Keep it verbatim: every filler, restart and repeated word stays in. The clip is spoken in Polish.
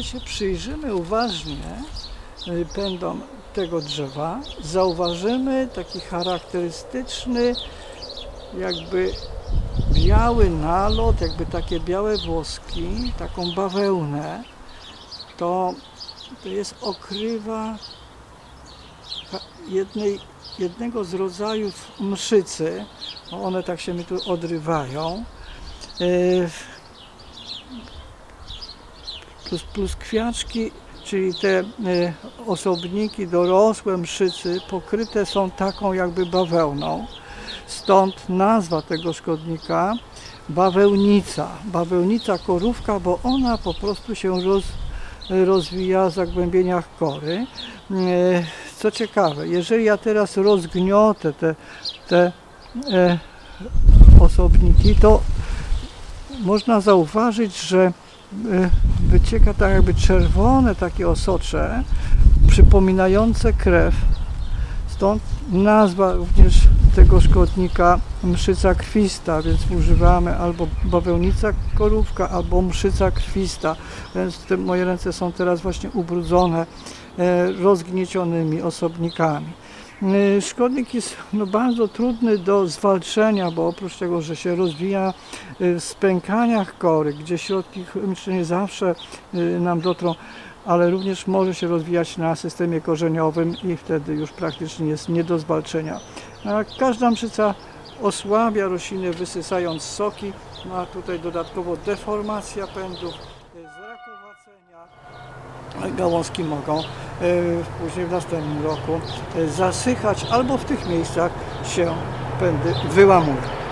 się przyjrzymy uważnie pędom tego drzewa, zauważymy taki charakterystyczny jakby biały nalot, jakby takie białe włoski, taką bawełnę. To, to jest okrywa jednej, jednego z rodzajów mszycy. One tak się mi tu odrywają. Plus, plus kwiaczki, czyli te osobniki dorosłe mszycy pokryte są taką jakby bawełną. Stąd nazwa tego szkodnika bawełnica. Bawełnica korówka, bo ona po prostu się roz, rozwija w zagłębieniach kory. Co ciekawe, jeżeli ja teraz rozgniotę te, te e, osobniki, to można zauważyć, że wycieka tak jakby czerwone takie osocze przypominające krew. Stąd nazwa również tego szkodnika mszyca krwista, więc używamy albo bawełnica korówka, albo mszyca krwista. Więc te moje ręce są teraz właśnie ubrudzone e, rozgniecionymi osobnikami. E, szkodnik jest no, bardzo trudny do zwalczenia, bo oprócz tego, że się rozwija w spękaniach kory, gdzie środki chemiczne nie zawsze e, nam dotrą, ale również może się rozwijać na systemie korzeniowym i wtedy już praktycznie jest nie do zwalczenia. A każda mszyca osłabia rośliny, wysysając soki. Ma tutaj dodatkowo deformacja pędów, zrakowacenia. Gałązki mogą później w następnym roku zasychać albo w tych miejscach się pędy wyłamują.